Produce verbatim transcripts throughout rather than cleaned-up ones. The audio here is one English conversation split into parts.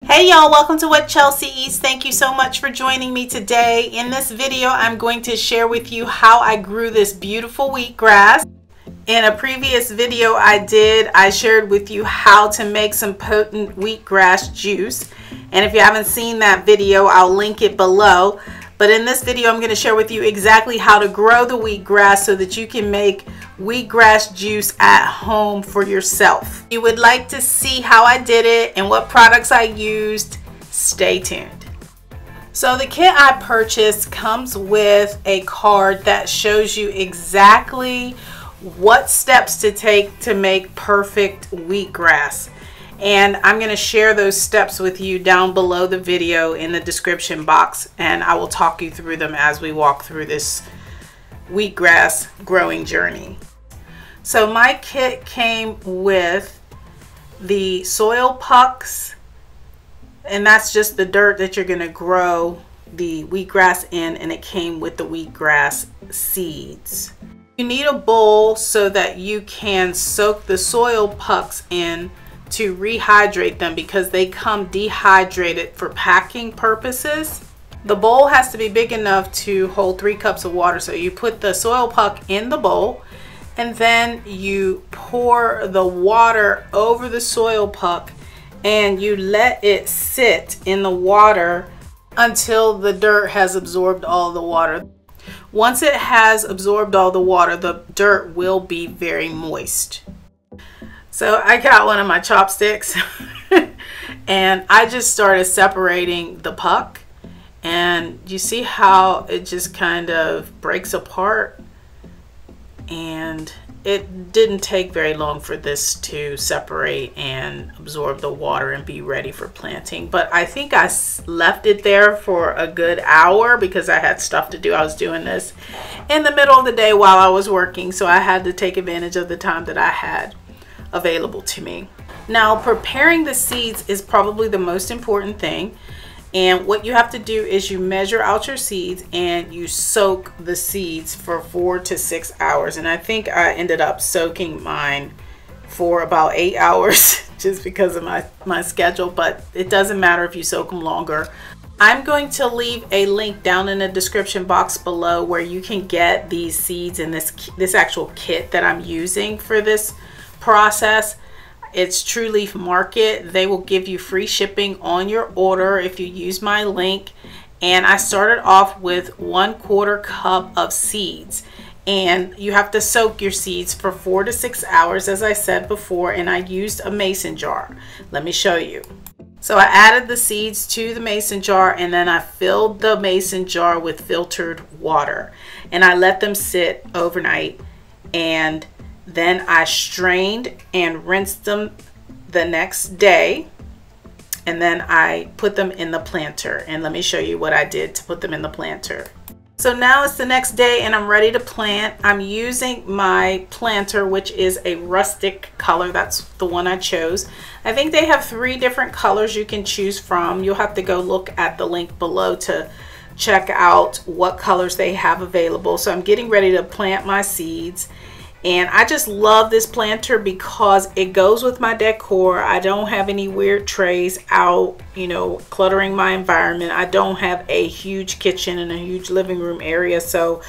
Hey y'all, welcome to What Chelsea Eats. Thank you so much for joining me today. In this video, I'm going to share with you how I grew this beautiful wheatgrass. In a previous video I did, I shared with you how to make some potent wheatgrass juice. And if you haven't seen that video, I'll link it below. But in this video, I'm going to share with you exactly how to grow the wheatgrass so that you can make wheatgrass juice at home for yourself. If you would like to see how I did it and what products I used, stay tuned. So the kit I purchased comes with a card that shows you exactly what steps to take to make perfect wheatgrass. And I'm going to share those steps with you down below the video in the description box, and I will talk you through them as we walk through this wheatgrass growing journey. So my kit came with the soil pucks, and that's just the dirt that you're going to grow the wheatgrass in, and it came with the wheatgrass seeds. You need a bowl so that you can soak the soil pucks in to rehydrate them because they come dehydrated for packing purposes. The bowl has to be big enough to hold three cups of water. So you put the soil puck in the bowl and then you pour the water over the soil puck and you let it sit in the water until the dirt has absorbed all the water. Once it has absorbed all the water, the dirt will be very moist. So I got one of my chopsticks and I just started separating the puck, and you see how it just kind of breaks apart, and it didn't take very long for this to separate and absorb the water and be ready for planting. But I think I left it there for a good hour because I had stuff to do. I was doing this in the middle of the day while I was working, so I had to take advantage of the time that I had available to me. Now, preparing the seeds is probably the most important thing, and what you have to do is you measure out your seeds and you soak the seeds for four to six hours. And I think I ended up soaking mine for about eight hours just because of my my schedule, but it doesn't matter if you soak them longer. I'm going to leave a link down in the description box below where you can get these seeds in this this actual kit that I'm using for this process. It's True Leaf Market. They will give you free shipping on your order if you use my link. And I started off with one quarter cup of seeds, and you have to soak your seeds for four to six hours as I said before, and I used a mason jar. Let me show you. So I added the seeds to the mason jar, and then I filled the mason jar with filtered water, and I let them sit overnight, and then I strained and rinsed them the next day, and then I put them in the planter. And let me show you what I did to put them in the planter. So now it's the next day and I'm ready to plant. I'm using my planter, which is a rustic color. That's the one I chose. I think they have three different colors you can choose from. You'll have to go look at the link below to check out what colors they have available. So I'm getting ready to plant my seeds. And I just love this planter because it goes with my decor. I don't have any weird trays out, you know, cluttering my environment. I don't have a huge kitchen and a huge living room area. So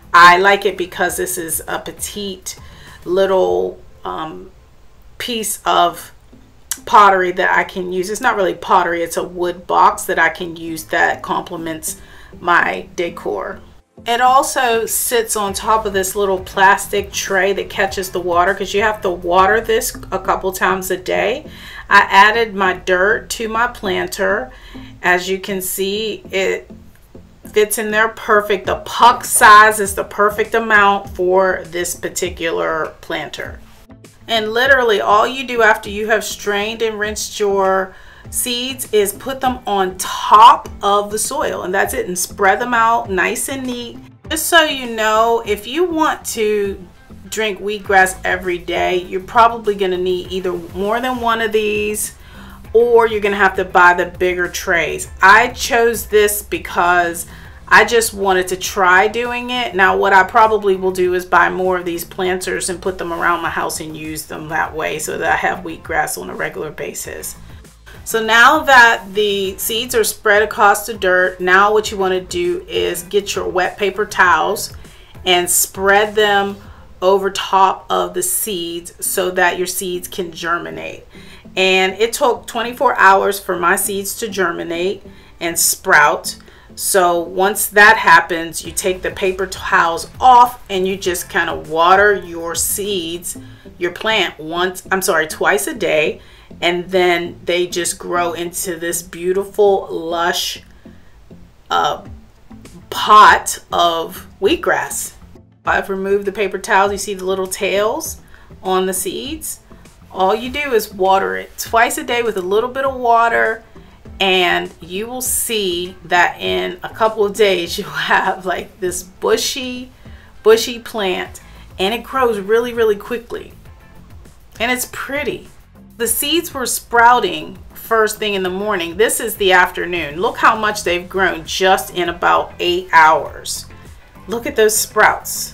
I like it because this is a petite little um, piece of pottery that I can use. It's not really pottery, it's a wood box that I can use that complements my decor. It also sits on top of this little plastic tray that catches the water because you have to water this a couple times a day. I added my dirt to my planter. As you can see, it fits in there perfect. The puck size is the perfect amount for this particular planter. And literally all you do after you have strained and rinsed your seeds is put them on top of the soil, and that's it, and spread them out nice and neat. Just so you know, if you want to drink wheatgrass every day, you're probably going to need either more than one of these, or you're going to have to buy the bigger trays. I chose this because I just wanted to try doing it. Now what I probably will do is buy more of these planters and put them around my house and use them that way so that I have wheatgrass on a regular basis. So now that the seeds are spread across the dirt, now what you want to do is get your wet paper towels and spread them over top of the seeds so that your seeds can germinate. And it took twenty-four hours for my seeds to germinate and sprout. So once that happens, you take the paper towels off and you just kind of water your seeds, your plant once, I'm sorry, twice a day. And then they just grow into this beautiful, lush uh, pot of wheatgrass. I've removed the paper towels. You see the little tails on the seeds. All you do is water it twice a day with a little bit of water, and you will see that in a couple of days you'll have like this bushy, bushy plant, and it grows really, really quickly. And it's pretty. The seeds were sprouting first thing in the morning. This is the afternoon. Look how much they've grown just in about eight hours. Look at those sprouts.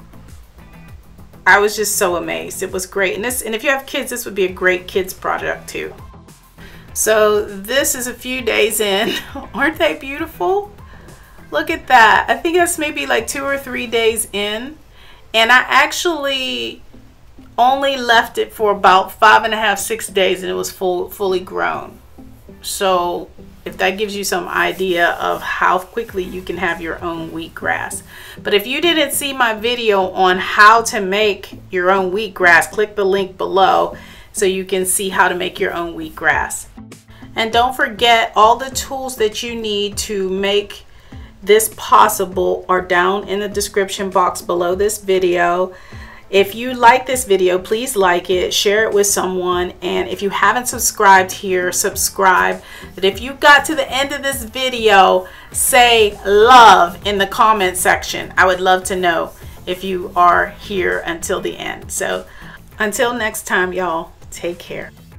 I was just so amazed. It was great. And this, and if you have kids, this would be a great kids project too. So this is a few days in. Aren't they beautiful? Look at that. I think that's maybe like two or three days in. And I actually only left it for about five and a half, six days and it was full, fully grown. So if that gives you some idea of how quickly you can have your own wheatgrass. But if you didn't see my video on how to make your own wheatgrass, click the link below so you can see how to make your own wheatgrass. And don't forget, all the tools that you need to make this possible are down in the description box below this video. If you like this video, please like it, share it with someone, and if you haven't subscribed here, subscribe. But if you got to the end of this video, say love in the comment section. I would love to know if you are here until the end. So until next time, y'all, take care.